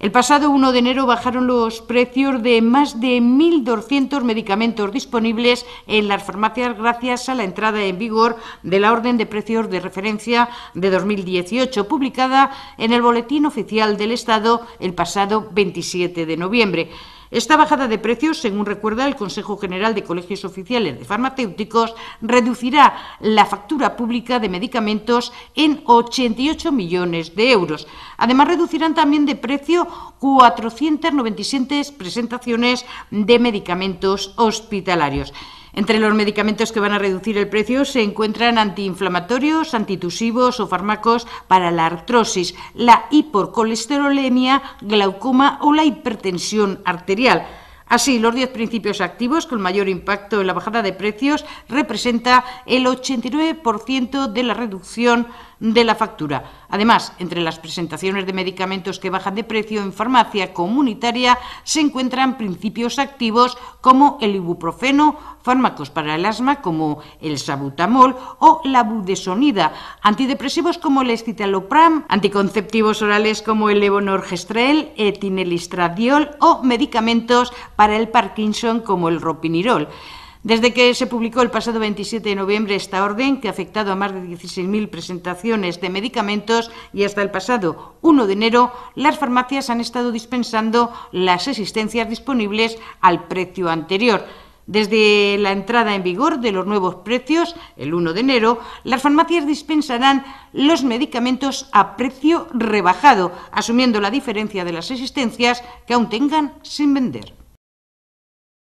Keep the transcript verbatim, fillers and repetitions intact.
El pasado uno de enero bajaron los precios de más de mil doscientos medicamentos disponibles en las farmacias gracias a la entrada en vigor de la Orden de Precios de Referencia de dos mil dieciocho, publicada en el Boletín Oficial del Estado el pasado veintisiete de noviembre. Esta bajada de precios, según recuerda el Consejo General de Colegios Oficiales de Farmacéuticos, reducirá la factura pública de medicamentos en ochenta y ocho millones de euros. Además, reducirán también de precio cuatrocientas noventa y siete presentaciones de medicamentos hospitalarios. Entre los medicamentos que van a reducir el precio se encuentran antiinflamatorios, antitusivos o fármacos para la artrosis, la hipercolesterolemia, glaucoma o la hipertensión arterial. Así, los diez principios activos con mayor impacto en la bajada de precios representa el ochenta y nueve por ciento de la reducción de la factura. Además, entre las presentaciones de medicamentos que bajan de precio en farmacia comunitaria se encuentran principios activos como el ibuprofeno, fármacos para el asma como el salbutamol o la budesonida, antidepresivos como el escitalopram, anticonceptivos orales como el levonorgestrel, etinelistradiol o medicamentos para el Parkinson como el ropinirol. Desde que se publicó el pasado veintisiete de noviembre esta orden, que ha afectado a más de dieciséis mil presentaciones de medicamentos, y hasta el pasado uno de enero, las farmacias han estado dispensando las existencias disponibles al precio anterior. Desde la entrada en vigor de los nuevos precios, el uno de enero, las farmacias dispensarán los medicamentos a precio rebajado, asumiendo la diferencia de las existencias que aún tengan sin vender.